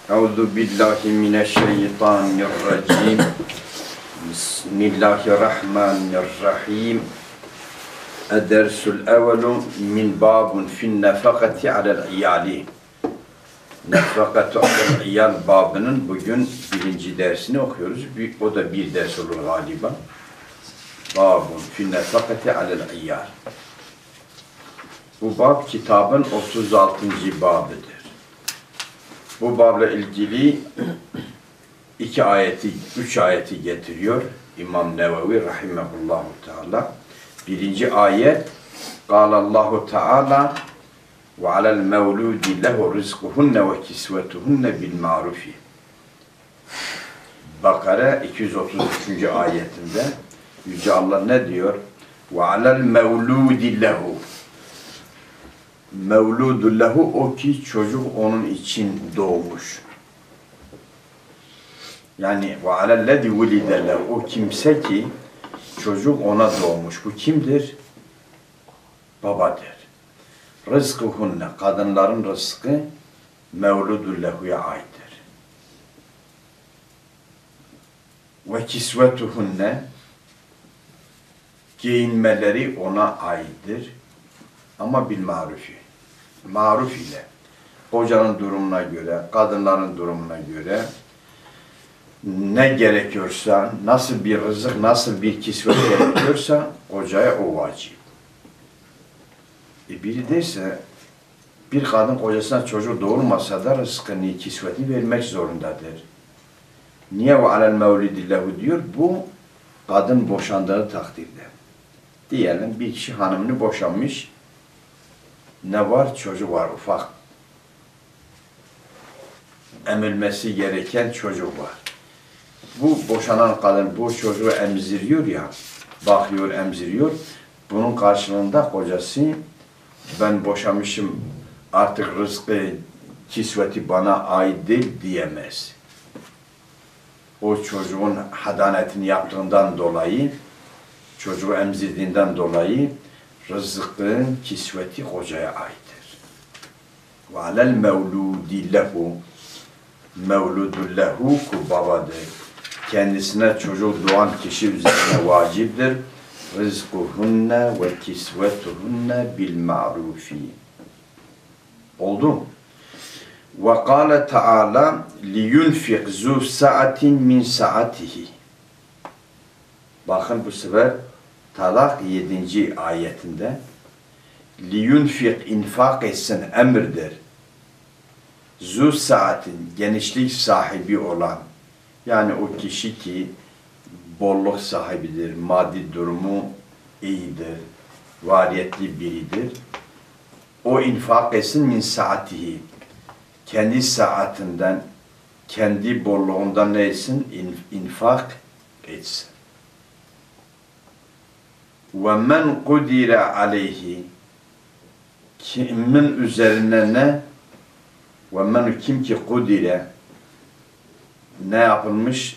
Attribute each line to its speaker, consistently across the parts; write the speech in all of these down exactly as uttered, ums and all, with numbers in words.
Speaker 1: Euzu billahi mineşşeytanirracim. Bismillahirrahmanirrahim. Edersul evvelu min babun fin nefakati alel iyali. Nefakatu alel iyal babının bugün birinci dersini okuyoruz. O da bir ders olur galiba. Babun fin nefakati alel iyal. Bu bab kitabın otuz altıncı babıdır. Bu babla ilgili iki ayeti, üç ayeti getiriyor İmam Nevevi rahimehullahu teala. Birinci ayet, Allahu Teala ve alel mevludi lehu rizkuhunne ve kisvetuhunne bil marufi. Bakara iki yüz otuz üçüncü ayetinde Yüce Allah ne diyor? Ve alel mevludi lehu. Mevludu lehu, o ki çocuk onun için doğmuş. Yani ve alellezî vulide lehu, o kimse ki çocuk ona doğmuş. Bu kimdir? Babadır. Rızkıhunne, kadınların rızkı mevludu lehu'ya aittir. Ve kisvetuhunne, giyinmeleri ona aittir. Ama bil marufi. Maruf ile, kocanın durumuna göre, kadınların durumuna göre ne gerekiyorsa, nasıl bir rızık, nasıl bir kisvet gerekiyorsa kocaya o vacip. E biri derse, bir kadın kocasına çocuk doğurmasa da rızkını, kisvetini vermek zorundadır. Niye ve alel mevlidi lehu diyor? Bu kadın boşandığı takdirde. Diyelim bir kişi hanımını boşanmış, ne var? Çocuk var, ufak. Emilmesi gereken çocuk var. Bu boşanan kadın bu çocuğu emziriyor ya, bakıyor, emziriyor. Bunun karşılığında kocası, ben boşamışım, artık rızkı, kisveti bana ait değil diyemez. O çocuğun hadanetini yaptığından dolayı, çocuğu emzirdiğinden dolayı, rızkın kisveti kocaya aittir. Ve alel mevludi lehu, mevludu lehu ku babadır. Kendisine çocuk doğan kişi üzerine vaciptir. Rızkuhunne ve kisvetuhunne bil ma'rufi. Oldu. Ve kâle Teala liyunfik zu sa'atin min sa'atihi. Bakın bu sefer Talak yedinci ayetinde liyunfik, infak etsin emirdir. Zu saatin, genişlik sahibi olan, yani o kişi ki bolluk sahibidir, maddi durumu iyidir, variyetli biridir. O infak etsin min saatihi, kendi saatinden, kendi bolluğundan ne etsin? İnfak etsin. وَمَنْ قُدِرَ عَلَيْهِ, kimin üzerine ne? وَمَنْ kim ki kudire, ne yapılmış?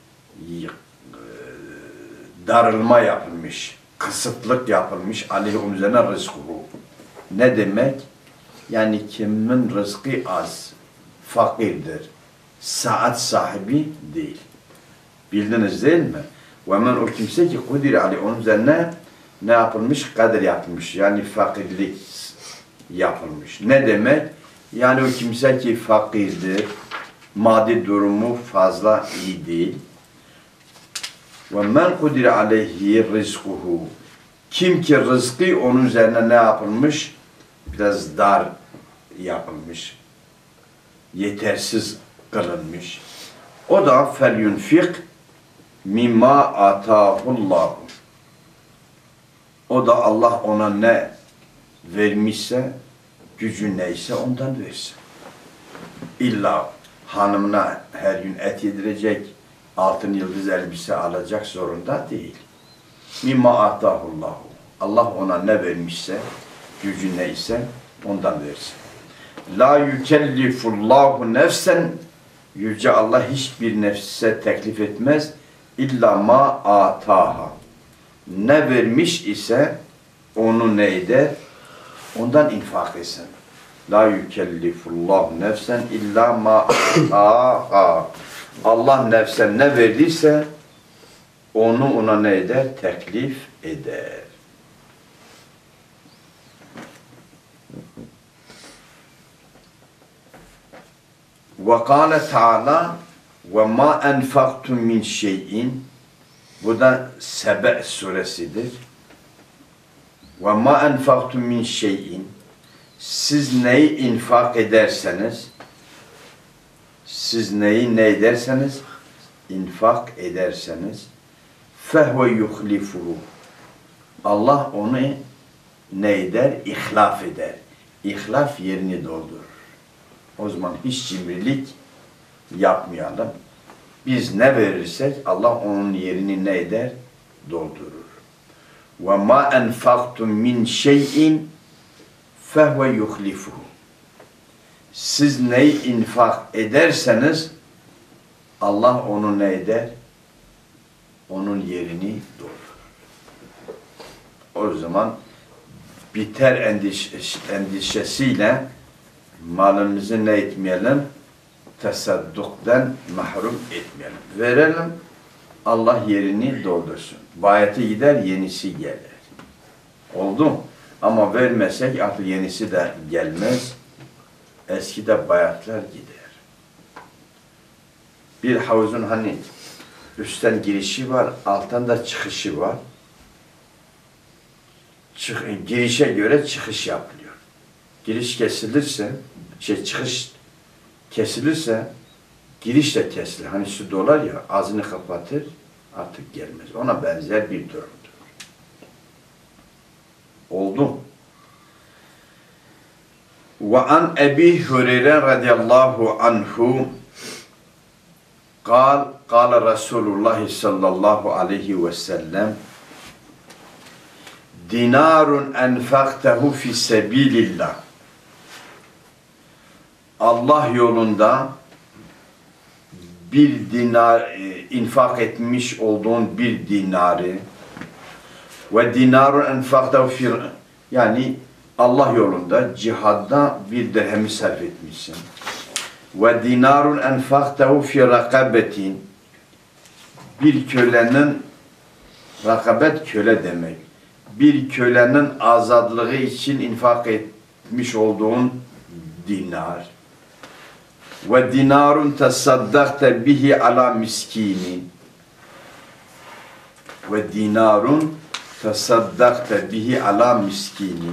Speaker 1: Darılma yapılmış, kısıtlık yapılmış, aleyhum üzerine rızkuhu. Ne demek? Yani kimin rızkı az, fakirdir, saat sahibi değil. Bildiniz değil mi? وَمَنْ o kimse ki kudire aleyh, onun üzerine ne yapılmış? Kader yapılmış. Yani fakirlik yapılmış. Ne demek? Yani o kimse ki fakirdir, maddi durumu fazla iyi değil. وَمَنْ قُدِرَ عَلَيْهِ رِزْقُهُ, kim ki rızkı onun üzerine ne yapılmış? Biraz dar yapılmış. Yetersiz kılınmış. O da فَلْيُنْفِقْ mimma atahullahu. O da Allah ona ne vermişse, gücü neyse ondan versin. İlla hanımına her gün et yedirecek, altın yıldız elbise alacak zorunda değil. Mimma atahullahu. Allah ona ne vermişse, gücü neyse ondan versin. La yükellifullahu nefsen, Yüce Allah hiçbir nefse teklif etmez. İlla ma ataha. Ne vermiş ise onu neydi? Ondan infak etsin. La yükellifullahu nefsen illa ma ataha. Allah nefse ne verdiyse onu ona ne eder? Teklif eder. Ve kâle Teala ve ma enfaktum min şeyin. Bu da Sebe suresidir. Ve ma enfaktum min şeyin. Siz neyi infak ederseniz, siz neyi ne ederseniz, infak ederseniz, fehve yuhlifuhu. Allah onu ne eder? İhlaf eder. İhlaf yerini doldurur. O zaman hiç cimrilik yapmayalım. Biz ne verirsek Allah onun yerini ne eder? Doldurur. Ve ma enfaktum min şeyin fehve yuhlifuhu. Siz neyi infak ederseniz Allah onu ne eder? Onun yerini doldurur. O zaman biter endiş endişesiyle malımızı ne etmeyelim? Tesadduktan mahrum etmeyelim. Verelim, Allah yerini doldursun. Bayatı gider, yenisi gelir. Oldu mu? Ama vermesek artık yenisi de gelmez. Eski de bayatlar gider. Bir havuzun hani üstten girişi var, alttan da çıkışı var. Çık, girişe göre çıkış yapılıyor. Giriş kesilirse, şey çıkış kesilirse, giriş de kesilir. Hani su dolar ya, ağzını kapatır, artık gelmez. Ona benzer bir durumdur. Oldu. Ve an Ebi Hureyre radıyallahu anhu قال قال Resulullah sallallahu aleyhi ve sellem dinarun enfaktehu fi sebilillah. Allah yolunda bir dinar e, infak etmiş olduğun bir dinarı ve dinarun enfaktehu fi, yani Allah yolunda cihadda bir dirhemi sarf etmişsin. Ve dinarun enfaktehu fi rakabetin, bir kölenin, rakabet köle demek, bir kölenin azadlığı için infak etmiş olduğun dinar. Ve dinarun tasaddakte bihi ala miskini, ve dinarun tasaddakte bihi ala miskini,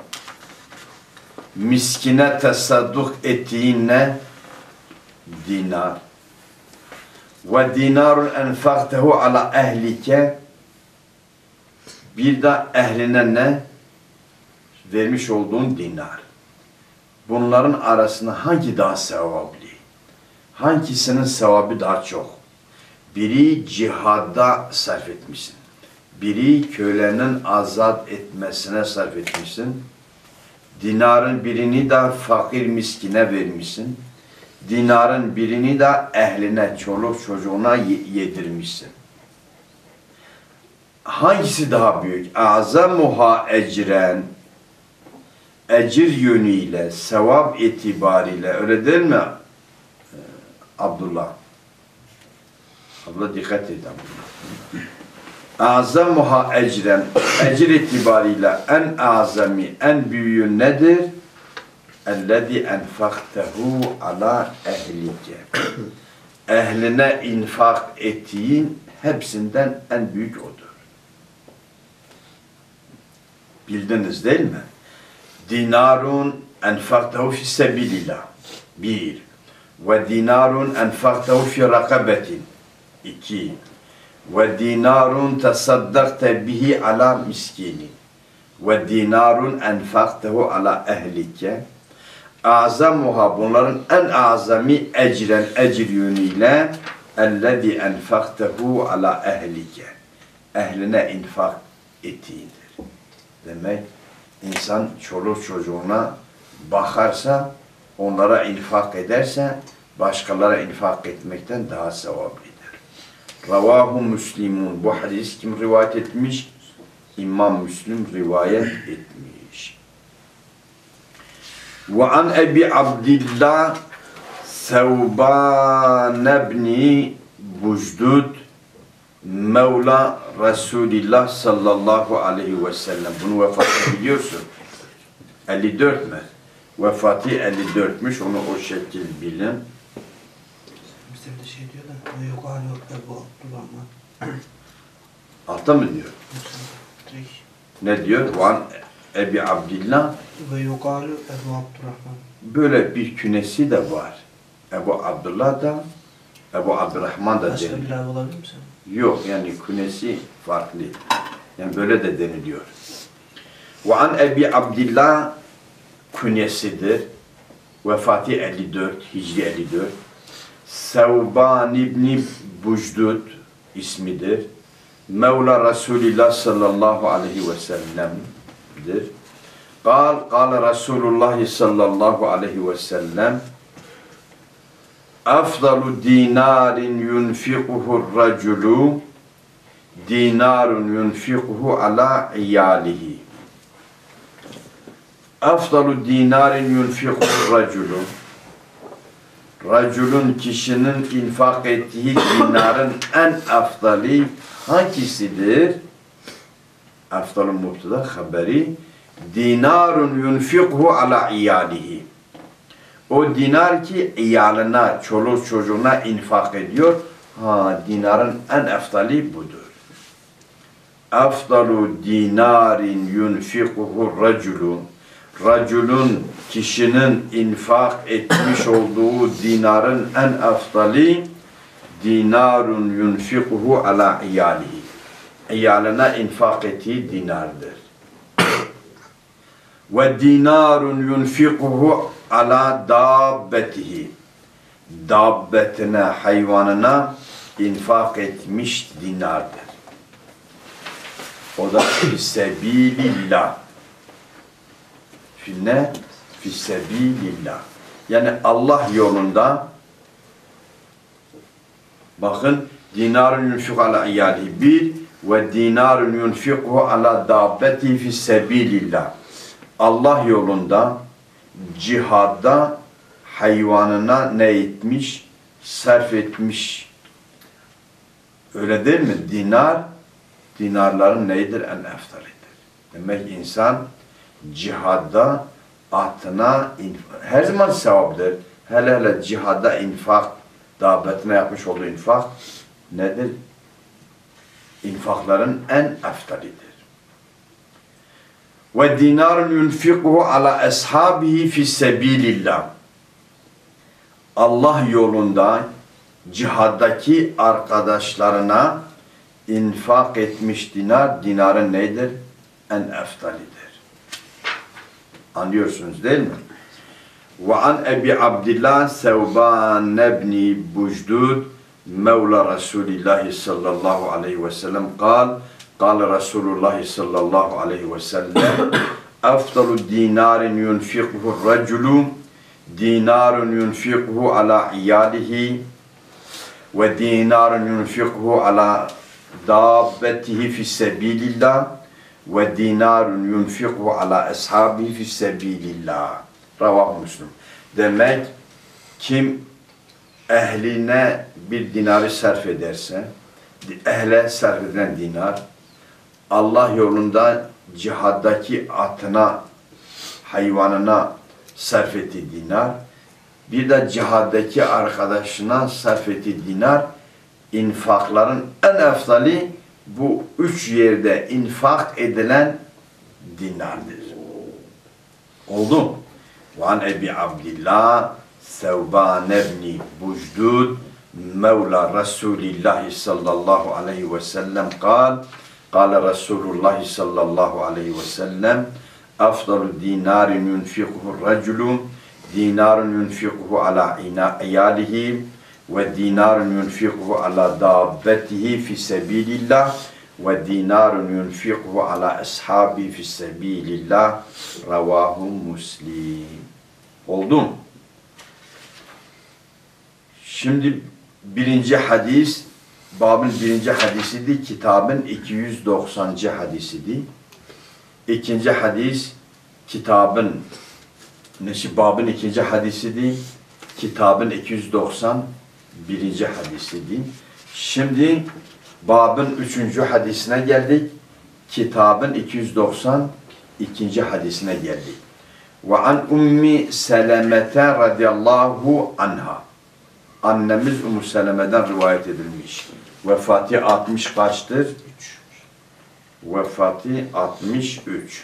Speaker 1: miskine tasadduk ettiğinle dinar. Ve dinarun enfaktehu ala ehlike, bir de ehline ne? Vermiş olduğun dinar. Bunların arasında hangi daha sevaplı? Hangisinin sevabı daha çok? Biri cihada sarf etmişsin. Biri kölenin azat etmesine sarf etmişsin. Dinarın birini de fakir miskine vermişsin. Dinarın birini de ehline, çoluk çocuğuna yedirmişsin. Hangisi daha büyük? Azamuha ecren, ecir yönüyle, sevap itibariyle, öyle değil mi Abdullah? Abdullah dikkat et Abdullah. Azamuha ecren, ecir itibariyle en azami, en büyüğü nedir? اَلَّذِي اَنْفَقْتَهُ عَلَى اَهْلِكَ. Ehline infak ettiğin hepsinden en büyük odur. Bildiniz değil mi? Dinarun enfaktehu fi sebilillah. Bir. Ve dinarun enfaktehu fi rakabetin. İki. Ve dinarun tasaddakte bihi ala miskini. Ve dinarun enfaktehu ala ehlike. Azamuha, bunların en azami ecren, ecir yönüyle ellezî enfaktehu ala ehlike. Ehline infak ettiğindir. Demek insan çoluk çocuğuna bakarsa, onlara infak ederse, başkalara infak etmekten daha sevaplıdır. Ravahu Müslimun. Bu hadis kim rivayet etmiş? İmam Müslim rivayet etmiş. Ve an Ebi Abdillah Sevban ibni Bujdud Mevla Resulillah sallallahu aleyhi ve sellem. Bunu vefatı biliyorsun. elli dört mü? Vefatı elli dörtmüş. Onu o şekil bilin.
Speaker 2: Bizde bir de şey diyor da ve yok hali yok Ebu Abdurrahman.
Speaker 1: Altta mı diyor?
Speaker 2: Direkt.
Speaker 1: Ne diyor? Van Ebi Abdillah.
Speaker 2: Ve yok hali Ebu Abdurrahman.
Speaker 1: Böyle bir künesi de var. Ebu Abdullah da Ebu Abdurrahman da
Speaker 2: Başka
Speaker 1: deniliyor.
Speaker 2: bir abi olabilir mi sen?
Speaker 1: Yok yani künesi farklı. Yani böyle de deniliyor. Ve an Ebi Abdillah künyesidir. Vefatı elli dört, Hicri elli dört. Sevban İbni Bujdud ismidir. Mevla Resulillah sallallahu aleyhi ve sellem'dir. Kal, kal Resulullah sallallahu aleyhi ve sellem Afdalu dinarin yunfikuhu raculu dinarun yunfikuhu ala iyalihi. Afdalu dinarin yunfikuhu raculu Raculun kişinin infak ettiği dinarın en afdali hangisidir? Afdalun mubtada haberi dinarun yunfikuhu ala iyalihi. O dinar ki iyalına, çoluk çocuğuna infak ediyor. Ha, dinarın en afdali budur. Afdalu dinarin yunfikuhu raculu. Raculun, kişinin infak etmiş olduğu dinarın en afdali dinarun yunfikuhu ala iyalihi. İyalına infak ettiği dinardır. Ve dinarun yunfikuhu ala dabbetihi. Dabbetine, hayvanına infak etmiş dinardır. O da fissebilillah. Finne fissebilillah. Yani Allah yolunda bakın dinarun yunfiku ala iyalihi bir ve dinarun yunfiku ala dabbeti fissebilillah. Allah yolunda cihadda hayvanına ne etmiş? Sarf etmiş. Öyle değil mi? Dinar, dinarların neydir? En eftalidir. Demek insan cihadda atına her zaman sevaptır. Hele hele cihadda infak, davetine yapmış olduğu infak nedir? İnfakların en eftalidir. Ve dinarun yunfikuhu ala ashabihi fi sebilillah. Allah yolunda cihaddaki arkadaşlarına infak etmiş dinar, dinarın nedir? En eftalidir. Anlıyorsunuz değil mi? Ve an Ebi Abdillah Sevban ibni Bujdud Mevla Resulillah sallallahu aleyhi ve sellem kal kal Resulullah sallallahu aleyhi ve sellem afdalu dinarin yunfikuhu raculu dinarun yunfikuhu ala iyalihi ve dinarun yunfikuhu ala dabbetihi fi sebilillah ve dinarun yunfikuhu ala ashabihi fi sebilillah. Ravahu Müslüm. Demek kim ehline bir dinarı sarf ederse, ehle sarf edilen dinar, Allah yolunda cihaddaki atına, hayvanına sarf ettiği dinar, bir de cihaddaki arkadaşına sarf ettiği dinar, infakların en efdali bu üç yerde infak edilen dinardır. Oldu. Van Ebi Abdillah Sevban ibni Bujdud Mevla Resulillah sallallahu aleyhi ve sellem kal kal Resulullah sallallahu aleyhi ve sellem afdalu dinarin yunfikuhu raculu dinarun yunfikuhu ala iyalihi ve dinarun yunfikuhu ala dabbetihi fi sebilillah ve dinarun yunfikuhu ala ashabi fi sebilillah. Ravahu Müslim. Oldu mu? Şimdi birinci hadis, babın birinci hadisiydi, kitabın iki yüz doksancı hadisiydi. İkinci hadis, kitabın Neşi babın ikinci hadisidir. Kitabın iki yüz doksan birinci hadisidir. Şimdi babın üçüncü hadisine geldik. Kitabın iki yüz doksan ikinci hadisine geldik. Ve an Ummi Selemete radıyallahu anha. Annemiz Ummu Seleme'den rivayet edilmiş. Vefatı altmış kaçtır?
Speaker 2: üç.
Speaker 1: Vefatı altmış üç.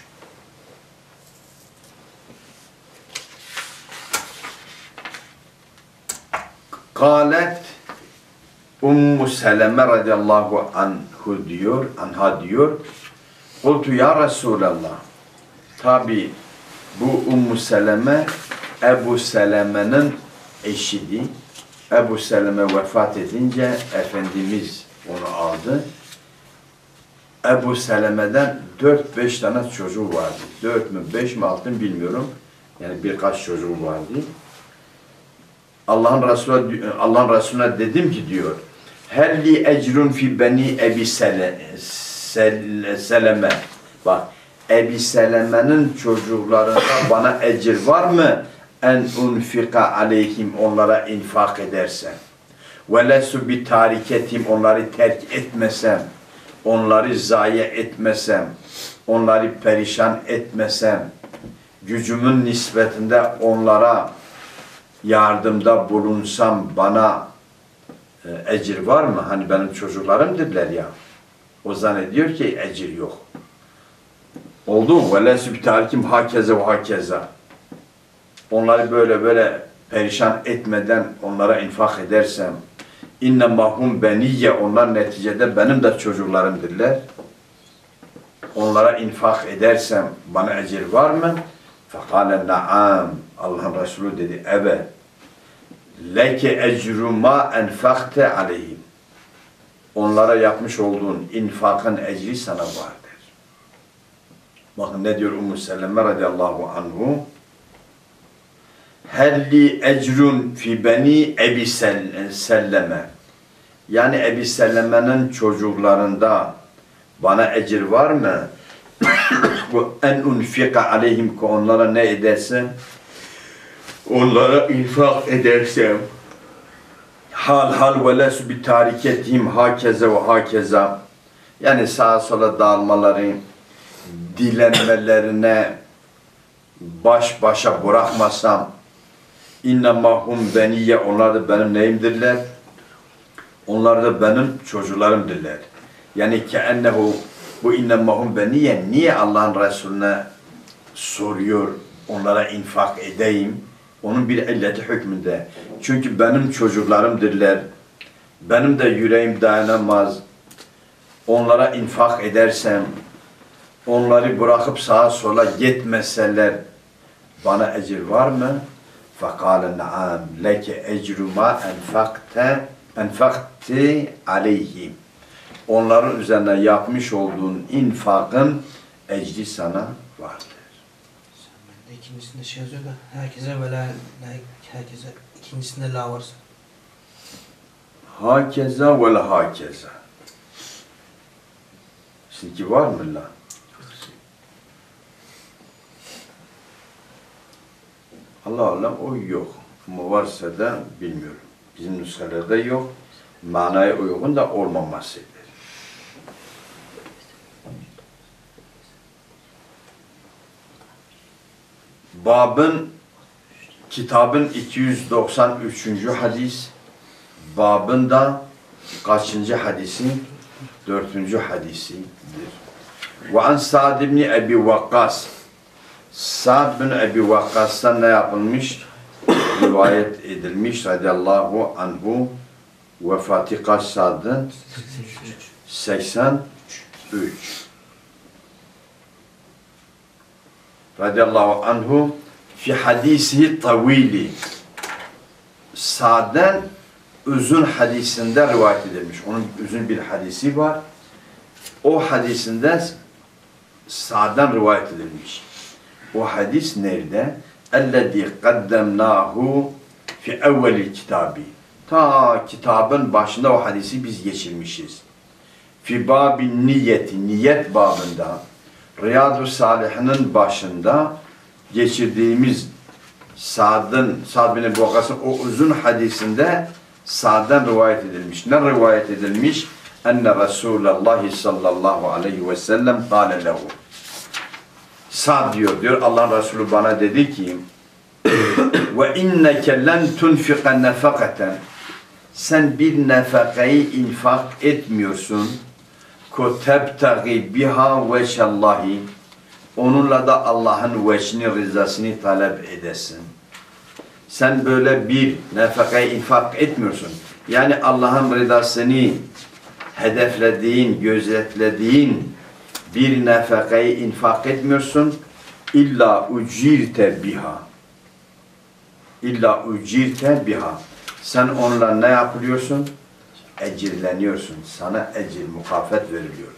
Speaker 1: Kalet Ummu Seleme radıyallahu anhu diyor, anha diyor. Kultu ya Resulallah. Tabi bu Ummu Seleme Ebu Seleme'nin eşidi. Ebu Seleme vefat edince Efendimiz onu aldı. Ebu Seleme'den dört beş tane çocuğu vardı. Dört mü beş mi altı mı bilmiyorum. Yani birkaç çocuğu vardı. Allah'ın Resulü Allah'ın Resulüne dedim ki diyor. Helli ecrun fi beni Ebi Sele, Sel, Seleme. Bak Ebi Seleme'nin çocuklarında bana ecir var mı? En unfika aleyhim onlara infak edersem. Ve lesu bi tariketim onları terk etmesem. Onları zayi etmesem. Onları perişan etmesem. Gücümün nispetinde onlara yardımda bulunsam bana e, ecir var mı? Hani benim çocuklarımdırlar ya. O zannediyor ki ecir yok. Oldu mu? وَلَسُ بِتَارِكِمْ hakeze ve hakeza. Onları böyle böyle perişan etmeden onlara infak edersem inne mahum beniyye onlar neticede benim de çocuklarımdırlar. Onlara infak edersem bana ecir var mı? Fekale naam. Allah'ın Resulü dedi evet. Leke ecru ma enfakte aleyhim. Onlara yapmış olduğun infakın ecri sana vardır. Bakın ne diyor Ummu Seleme radıyallahu anhu. Helli ecrun fi beni Ebi Selleme. Yani Ebi Selleme'nin çocuklarında bana ecir var mı? En unfika aleyhim ki onlara ne edersen onlara infak edersem hal hal ve lesu bi tariketihim hakeze ve hakeza yani sağa sola dağılmaları dilenmelerine baş başa bırakmasam inne mahum beniye onlar da benim neyimdirler? Onlar da benim çocuklarımdırlar. Yani ki ennehu bu inne mahum beniye niye Allah'ın Resulüne soruyor onlara infak edeyim? Onun bir illeti hükmünde. Çünkü benim çocuklarımdırlar. Benim de yüreğim dayanamaz. Onlara infak edersem, onları bırakıp sağa sola gitmeseler bana ecir var mı? فَقَالَ نَعَامْ لَكَ اَجْرُ مَا اَنْفَقْتَ اَنْفَقْتِ عَلَيْهِمْ onların üzerine yapmış olduğun infakın ecri sana vardır.
Speaker 2: Sen bende ikincisinde şey yazıyor da herkese ve la, herkese ikincisinde la varsa.
Speaker 1: Hakeza ve la hakeza. Şimdi var mı la? Allah Allah o yok. Ama varsa da bilmiyorum. Bizim nüshelerde yok. Manaya uygun da olmamasıdır. Babın, kitabın iki yüz doksan üçüncü hadis, babında kaçıncı hadisin? Dördüncü hadisidir. Ve an Sa'd ibn Ebi Vakkas, Sa'd bin Ebi Vakkas'tan ne yapılmış? Rivayet edilmiş radıyallahu anhu. Vefatı kaç Sa'd'ın? seksen üç. Radıyallahu anhu fi hadisihi tavili. Sa'd'ın uzun hadisinde rivayet edilmiş. Onun uzun bir hadisi var. O hadisinde Sa'd'dan rivayet edilmiş. O hadis nerede? اَلَّذ۪ي قَدَّمْنَاهُ fi evvelil kitabı. Ta kitabın başında o hadisi biz geçirmişiz. Fi babin niyeti, niyet babında Riyad-ı Salih'in başında geçirdiğimiz Sa'd'ın, Sa'd bin Ebi Vakkas'ın o uzun hadisinde Sa'd'dan rivayet edilmiş. Ne rivayet edilmiş? Enne Resulullah sallallahu aleyhi ve sellem kâle lehu. Sa'd diyor, diyor Allah Resulü bana dedi ki ve inneke len tunfika nefakaten, sen bir nefakayı infak etmiyorsun ko tebtagi biha veçallahi, onunla da Allah'ın veçini, rızasını talep edesin. Sen böyle bir nefakayı infak etmiyorsun. Yani Allah'ın rızasını hedeflediğin, gözetlediğin bir nefakayı infak etmiyorsun. İlla ucirte biha. İlla ucirte biha. Sen onunla ne yapıyorsun? Ecirleniyorsun. Sana ecir, mukafat veriliyor.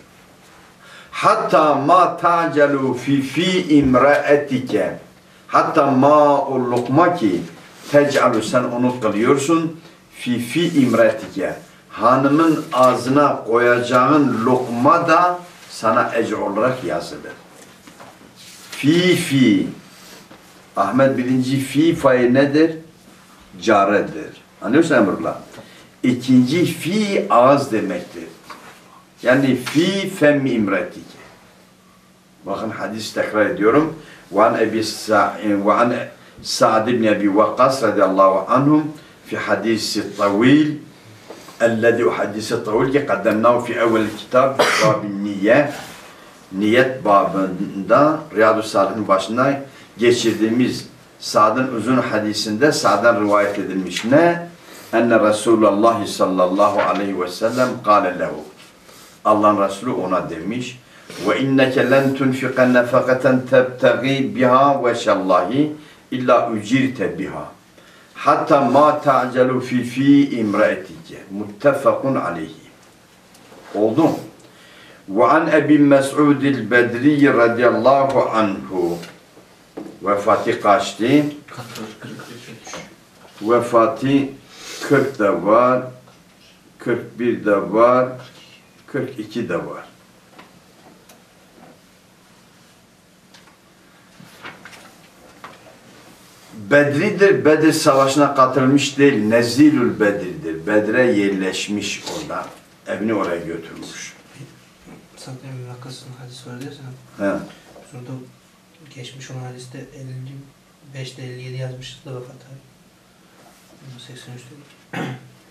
Speaker 1: Hatta ma ta'celu fi fi imraetike. Hatta ma o lokma ki tec'alu, sen onu kılıyorsun. Fi fi imraetike. Hanımın ağzına koyacağın lokma da sana ecir olarak yazılır. Fi fi. Ahmet birinci fi fayı nedir? Caredir. Anlıyorsun Emrullah? İkinci fi ağız demektir. Yani fi fem imretike. Bakın hadis tekrar ediyorum. Ve an Ebi ve an Sa'd ibn Ebi Vakkas radıyallahu anhum fi hadisi tavil الذي حديث الطويل ki قدمناه في أول الكتاب باب النية, niyet babında Riyad-ı Salih'in başında geçirdiğimiz Sa'd'ın uzun hadisinde Sa'd'dan rivayet edilmiş. Ne? Enne Resulullah sallallahu aleyhi ve sellem kâle lehu. Allah'ın Resulü ona demiş. Ve inneke len tunfika nefakaten tebtegi biha veşallahi illa ucirte biha. Hatta ma ta'celu fi fi imraetike. Muttefakun aleyhi. Oldu mu? Ve an Ebi Mes'udil Bedri radıyallahu anhu. Vefatı kaçtı? Vefatı kırk da var, kırk bir de var, kırk iki de var. Bedri'dir, Bedir Savaşı'na katılmış değil, Nezilül Bedir'dir. Bedre yerleşmiş orada, evini oraya götürmüş.
Speaker 2: Sanki bir vakasının hadisi var diyorsan.
Speaker 1: He.
Speaker 2: Sonra geçmiş olan hadiste elli beşte elli yedi yazmışız da vefat abi. seksen üç dedik.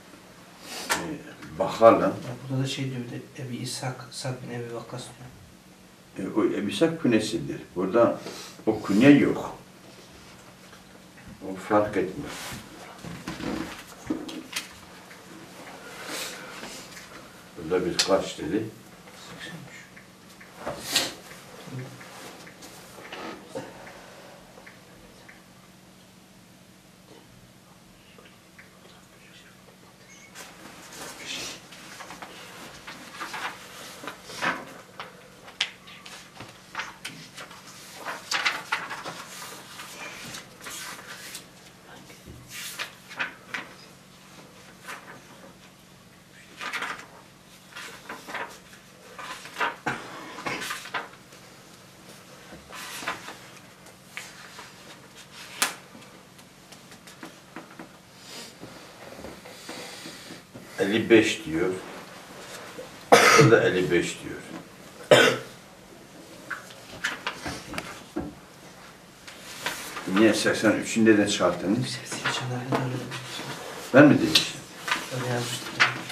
Speaker 1: Ee, bakalım.
Speaker 2: Ya burada da şey diyor bir de Ebi İshak, Sa'd bin Ebi Vakkas diyor.
Speaker 1: E, o Ebi İshak künesidir. Burada o künye yok. O fark etmiyor. Burada biz kaç dedi?
Speaker 2: seksen üç.
Speaker 1: elli beş diyor. Burada elli beş diyor. Niye seksen üçünde de çıkarttınız?
Speaker 2: Geçenlerde de öyle demiştim.
Speaker 1: Ben mi demiştim?
Speaker 2: Öyle yazmıştık.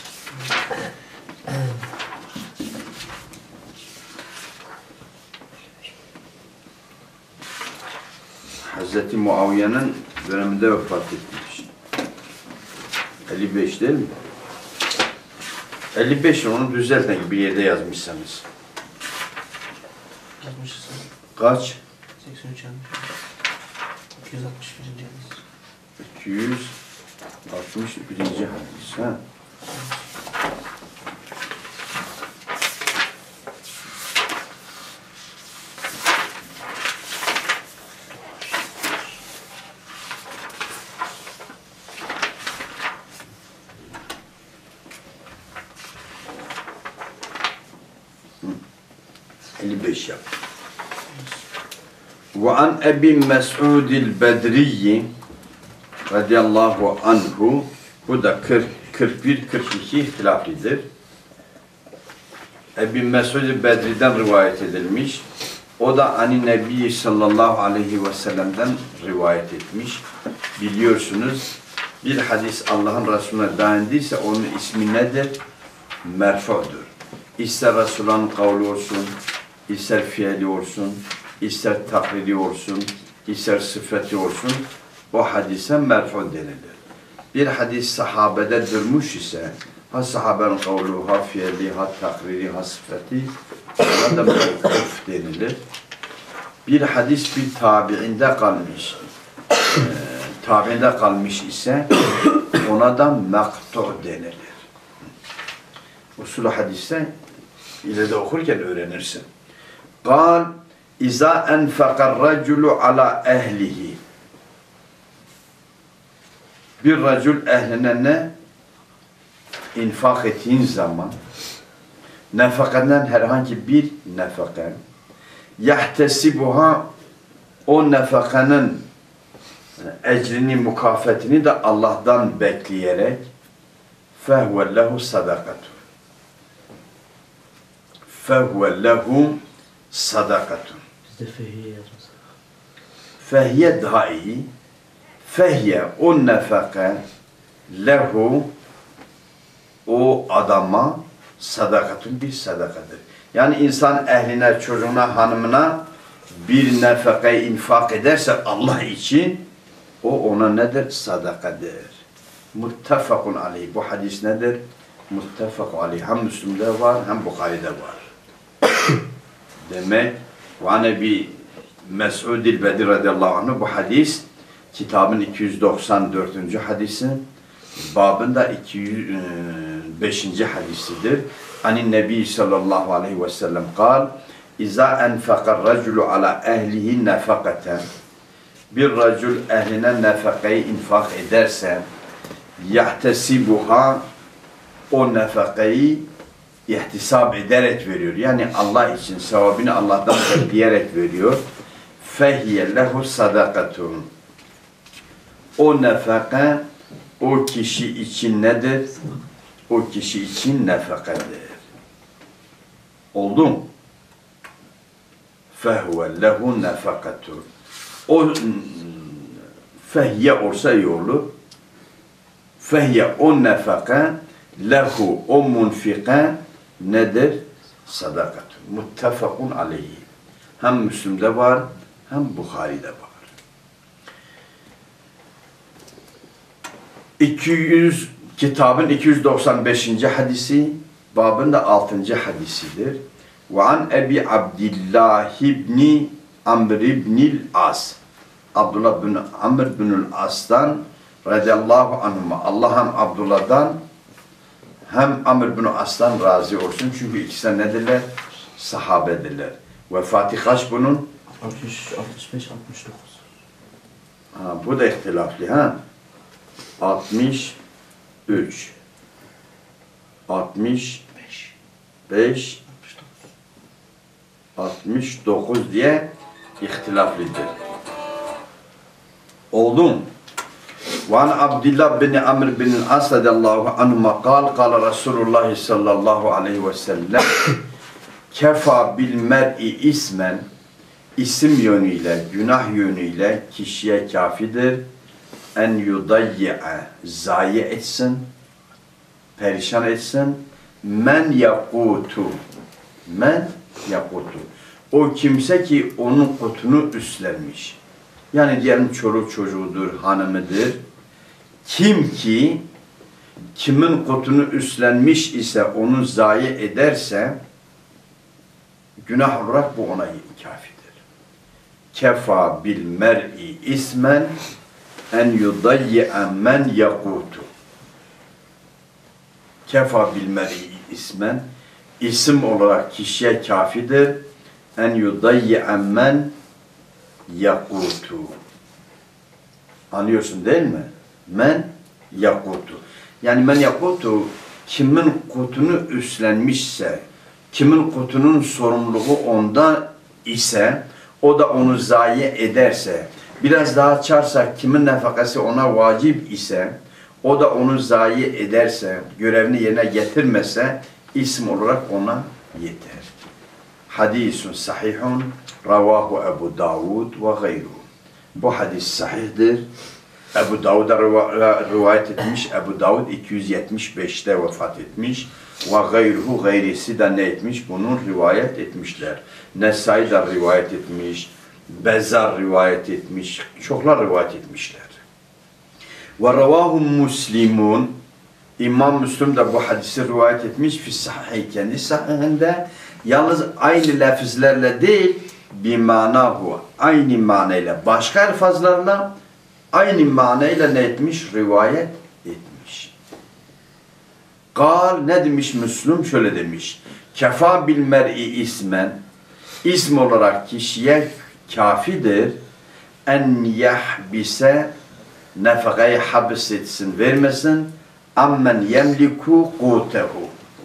Speaker 1: Hazreti Muaviye'nin döneminde vefat etmiş. elli beş değil mi? elli beş onu düzeltin bir yerde yazmışsanız.
Speaker 2: Yazmışız.
Speaker 1: Kaç?
Speaker 2: seksen üç yazmış. iki yüz altmış birinci hadis.
Speaker 1: iki yüz altmış birinci hadis. Ha? elli beş yap. Ve an Ebi Mes'udil Bedriyyi radıyallahu anhu, bu da kırk, kırk bir kırk iki ihtilaflidir. Ebi Mes'ud Bedri'den rivayet edilmiş. O da Ani Nebi sallallahu aleyhi ve sellem'den rivayet etmiş. Biliyorsunuz bir hadis Allah'ın Resulüne dayanındıysa onun ismi nedir? Merfu'dur. İster Resulullah'ın kavli olsun, ister fiili olsun, ister takriri olsun, ister sıfatı olsun, o hadise merfu denilir. Bir hadis sahabede durmuş ise, ha sahabenin kavlu, ha fiili, ha takriri, ha sıfatı, ona da mevkuf denilir. Bir hadis bir tabiinde kalmış, e, tabiinde kalmış ise ona da mektu denilir. Usul hadiste ileride okurken öğrenirsin. Kal İza enfakar raculu ala ehlihi. Bir racul ehline ne? İnfak ettiğin zaman nefakadan herhangi bir nefaka yahtesibuha, o nefakanın ecrini, mukafetini de Allah'tan bekleyerek fehve lehu sadakatu. Fehve lehu sadakatu.
Speaker 3: Bizde fehiye yazmaz.
Speaker 1: Fehiye daha iyi. Fehiye o nefaka lehu, o adama sadakatun bir sadakadır. Yani insan ehline, çocuğuna, hanımına bir nefakayı infak ederse Allah için, o ona nedir? Sadakadır. Muttefakun aleyh. Bu hadis nedir? Muttefakun aleyh. Hem Müslüm'de var, hem Bukhari'de var. Demek ve Nebi Mes'udil Bedri radıyallahu anh, bu hadis kitabın iki yüz doksan dördüncü hadisi, babında iki yüz beşinci hadisidir. Ani Nebi sallallahu aleyhi ve sellem kal, İza enfakar raculu ala ehlihi nefakaten. Bir racul ehline nefakayı infak ederse, yahtesibuha, o nefakayı ihtisap ederek veriyor. Yani Allah için sevabını Allah'tan bekleyerek veriyor. Fehiye lehu sadakatun. O nefaka o kişi için nedir? O kişi için nefakadır. Oldu mu? Fehuve lehu nefakatun. O fehiye olsa iyi olur. Fehiye o nefaka lehu o munfika nedir? Sadakatun. Muttefakun aleyhi. Hem Müslüm'de var, hem Bukhari'de var. iki yüz kitabın iki yüz doksan beşinci hadisi, babında altıncı hadisidir. Ve an Ebi Abdillah ibni Amr ibnil As. Abdullah bin Amr bin'l As'tan radıyallahu anhuma. Allah hem Abdullah'dan hem Amr bin As'tan razı olsun. Çünkü ikisi nedirler? Sahabedirler. Vefatı kaç bunun?
Speaker 3: altmış, altmış beş, altmış dokuz.
Speaker 1: Ha, bu da ihtilaflı ha. altmış üç, altmış beş, altmış dokuz diye ihtilaflıdır. Oldu mu? وعن عبد الله بن عمرو بن العاص رضي الله عنهما قال قال رسول الله صلى الله عليه وسلم كفى بالمرء اسما, isim yönüyle, günah yönüyle kişiye kafidir. En yudayya, zayi etsin, perişan etsin. Men yakutu, men yakutu. O kimse ki onun kutunu üstlenmiş. Yani diyelim çoluk çocuğudur, hanımıdır. Kim ki kimin kutunu üstlenmiş ise onu zayi ederse günah olarak bu ona kafidir. Kefa bil mer'i ismen en yudayyi'en men yakutu. Kefa bil mer'i ismen, isim olarak kişiye kafidir. En yudayyi'en men yakutu. Anlıyorsun değil mi? Men yakutu. Yani men yakutu, kimin kutunu üstlenmişse, kimin kutunun sorumluluğu onda ise o da onu zayi ederse, biraz daha açarsak kimin nefakası ona vacip ise, o da onu zayi ederse, görevini yerine getirmese, isim olarak ona yeter. Hadisun sahihun, ravahu Ebu Davud ve gayruhu. Bu hadis sahihdir. Ebu Davud'a rivayet etmiş. Ebu Davud iki yüz yetmiş beşte vefat etmiş. Ve gayruhu gayrisi de ne etmiş? Bunu rivayet etmişler. Nesai de rivayet etmiş. Bezzar rivayet etmiş. Çoklar rivayet etmişler. Ve ravahu Müslimun. İmam Müslim de bu hadisi rivayet etmiş. Fi sahih, kendi sahihinde. Yalnız aynı lafızlarla değil, bir manahu, aynı manayla, başka elfazlarla aynı manayla ne etmiş? Rivayet etmiş. Kal, ne demiş Müslüm? Şöyle demiş. Kefa bil mer'i ismen, ism olarak kişiye kafidir. En yahbise, nefakayı habis etsin, vermesin. Ammen yemliku kutehu.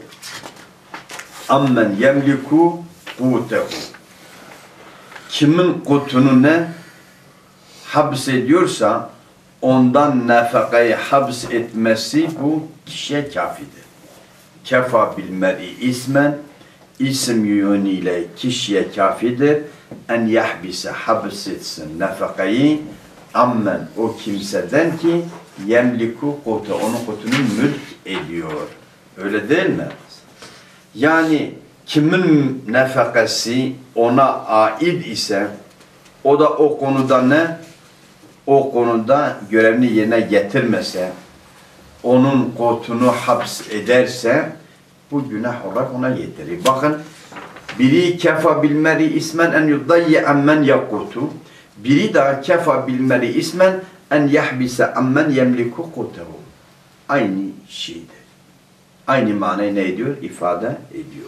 Speaker 1: Ammen yemliku kutehu. Kimin kutunu ne habs ediyorsa ondan nefakayı habs etmesi bu kişiye kafidir. Kefa bil mer'i ismen, isim yönüyle kişiye kafidir. En yahbise habs etsin nefakayı ammen o kimseden ki yemliku kutu, onun kutunu mülk ediyor. Öyle değil mi? Yani kimin nefakası ona ait ise o da o konuda ne? O konuda görevini yerine getirmese, onun kutunu haps ederse bu günah olarak ona yetirir. Bakın, biri kefa bilmeri ismen en yudayye ammen yakutu, biri daha kefa bilmeri ismen en yahbise ammen yemliku kutehu. Aynı şeydir. Aynı manayı ne ediyor? İfade ediyor.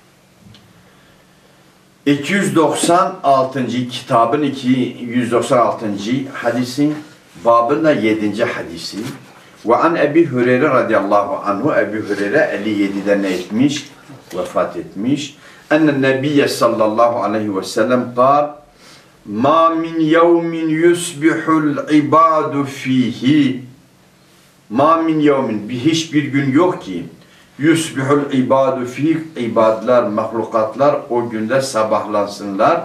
Speaker 1: iki yüz doksan altıncı kitabın iki yüz doksan altıncı hadisin babında yedinci hadisi. Ve an Ebi Hüreyre radıyallahu anhu, Ebi Hüreyre elli yedide ne etmiş? Vefat etmiş. Ennen Nebiyye sallallahu aleyhi ve sellem kal, ma min yevmin yusbihul ibadu fihi, ma min yevmin, bir hiçbir gün yok ki yusbihul ibadu fihi, ibadlar, mahlukatlar o günde sabahlansınlar.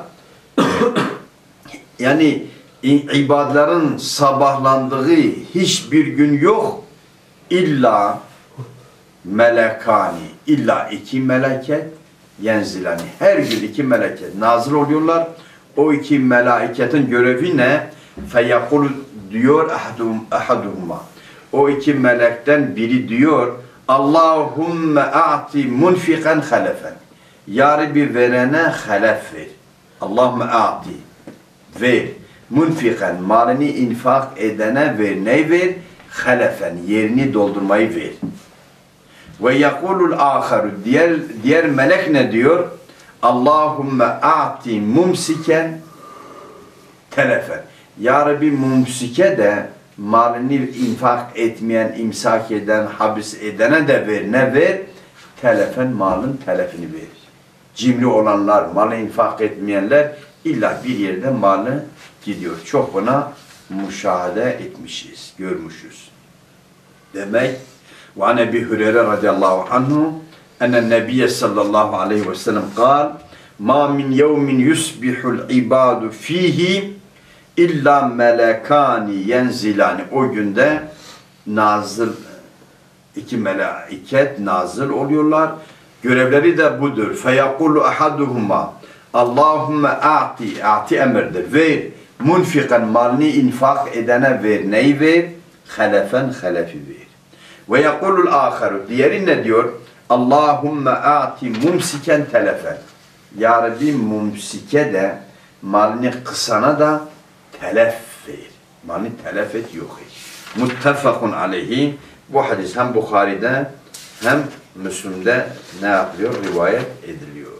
Speaker 1: Yani ibadların sabahlandığı hiçbir gün yok. İlla melekani, illa iki meleket yenzilani. Her gün iki meleket nazil oluyorlar. O iki melaiketin görevi ne? Feyekul diyor ahadum, ahaduhuma. O iki melekten biri diyor Allahümme a'ti munfiqan halefen. Ya Rabbi verene halef ver. Allahümme a'ti ver. Munfiqan malını infak edene ver. Ne ver? Halefen yerini doldurmayı ver. Ve yekulul aharu diğer, diğer melek ne diyor? Allahümme a'ti mumsiken telefen. Ya Rabbi mumsike de malını infak etmeyen, imsak eden, habis edene de ver. Ne ver? Telefen, malın telefini ver. Cimri olanlar, malı infak etmeyenler illa bir yerde malı gidiyor. Çok buna müşahede etmişiz, görmüşüz. Demek ve an Ebi Hüreyre radıyallahu anhu enen Nebiyye sallallahu aleyhi ve sellem kal ma min yevmin yusbihul ibadu fihi illa melekani yenzilani. O günde nazil, iki meleket nazil oluyorlar. Görevleri de budur. Feyekulu ahaduhuma Allahümme a'ti, a'ti emirdir. Ver. Munfiqan malını infak edene ver. Neyi ver? Halefen, halefi ver. Ve yekulul aharu. Diğeri ne diyor? Allahümme a'ti mumsiken telefen. Ya Rabbi mumsike de malını kısana da telef ver. Malını telef et yok. Muttefakun aleyhi. Bu hadis hem Bukhari'de hem Müslüm'de ne yapıyor? Rivayet ediliyor.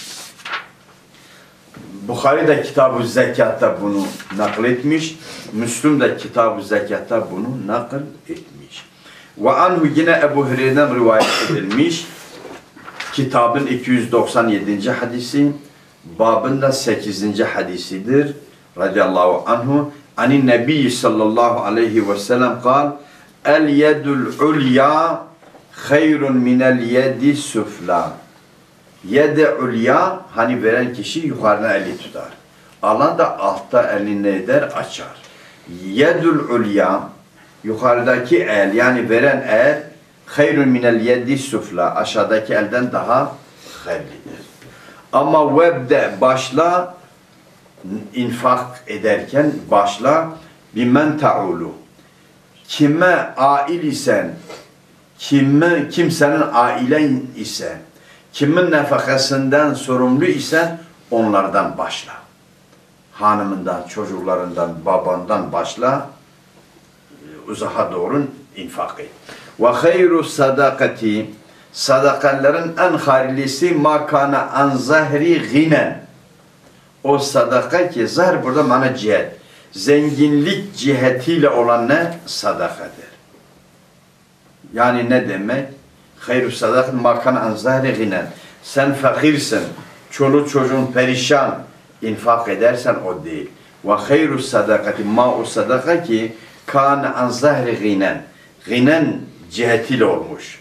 Speaker 1: Bukhari de Kitab-ı Zekat'ta bunu nakletmiş. Müslüm de Kitab-ı Zekat'ta bunu nakl etmiş. Ve anhu yine Ebu Hüreyre'den rivayet edilmiş. Kitabın iki yüz doksan yedinci hadisi. babında sekizinci hadisidir. Radiyallahu anhu. Anin Nebi sallallahu aleyhi ve sellem kal el yedul ulya hayrun minel yedi süfla. Yedi ulya hani veren kişi yukarıdan eli tutar. Alan da altta elini ne eder? Açar. Yedul ulya yukarıdaki el yani veren el hayrun minel yedi süfla aşağıdaki elden daha hayırlıdır. Ama vebde başla infak ederken başla bimen ta'ulu. Kime ail isen, kime, kimsenin ailen ise, kimin nefakasından sorumlu isen onlardan başla. Hanımından, çocuklarından, babandan başla. Uzağa doğru infak et. Ve hayru sadakati sadakaların en hayırlısı makana an zahri ginen. O sadaka ki zahr burada mana cihet. Zenginlik cihetiyle olan ne? Sadakadır. Yani ne demek? Hayru sadakat makana an zahri ginen. Sen fakirsin, çoluk çocuğun perişan, infak edersen o değil. Ve hayru sadakati ma o sadaka ki kana an zahri ginen. Ginen cihetiyle olmuş.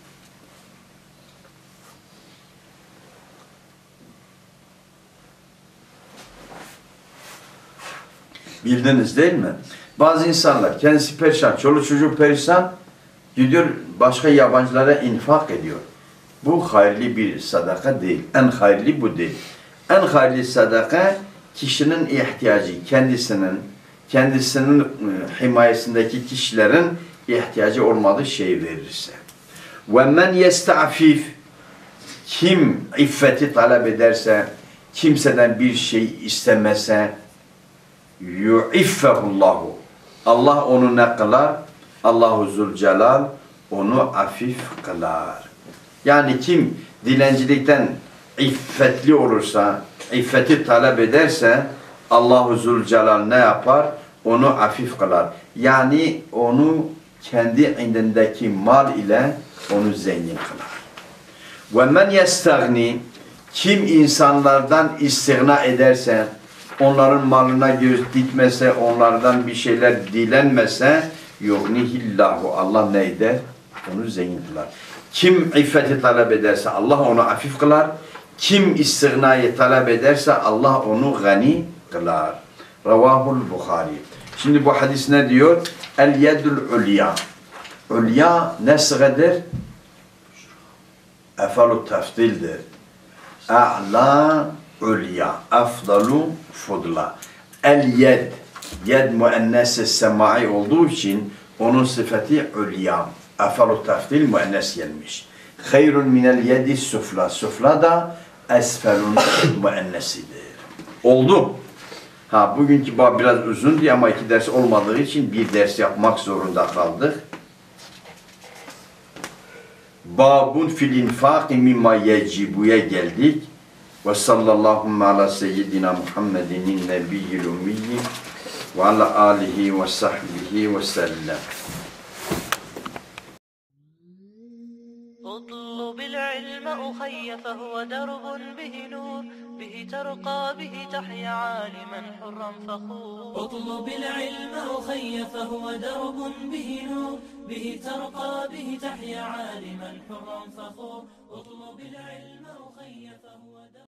Speaker 1: Bildiniz değil mi? Bazı insanlar kendisi perişan, çoluk çocuk perişan, gidiyor başka yabancılara infak ediyor. Bu hayırlı bir sadaka değil. En hayırlı bu değil. En hayırlı sadaka kişinin ihtiyacı, kendisinin, kendisinin himayesindeki kişilerin ihtiyacı olmadığı şey verirse. Ve men yesta'fif kim iffeti talep ederse, kimseden bir şey istemese, yu'iffehullahu. Allah onu ne kılar? Allahu Zülcelal onu afif kılar. Yani kim dilencilikten iffetli olursa, iffeti talep ederse Allahu Zülcelal ne yapar? Onu afif kılar. Yani onu kendi indindeki mal ile onu zengin kılar. Ve men yestagni kim insanlardan istigna ederse, onların malına göz dikmese, onlardan bir şeyler dilenmese, yugnihillahu. Allah ne eder? Onu zengin kılar. Kim iffeti talep ederse Allah onu afif kılar. Kim istignayı talep ederse Allah onu gani kılar. Ravahul Bukhari. Şimdi bu hadis ne diyor? El yedul ulya. Ulya ne sıgadır? Efalu tefdildir. A'la ulya. Afdalu fudla. El yed. Yed müennesi semai olduğu için onun sıfatı ulya. Efalu tefdil müennes gelmiş. Hayrun minel yedi sufla. Sufla da esfelun müennesidir. Oldu. Ha bugünkü bab biraz uzun diye ama iki ders olmadığı için bir ders yapmak zorunda kaldık. Babun fil infaq mimma yecibu'ya geldik. Ve sallallahu ala seyyidina Muhammedin nebiyyil ummiyi ve ala alihi ve sahbihi ve sellem.
Speaker 4: اطلب العلم أخي فهو درب به نور به ترقى به تحيا عالما حرا فخور اطلب العلم أخي فهو درب به نور به ترقى به تحيا عالما حرا فخور اطلب العلم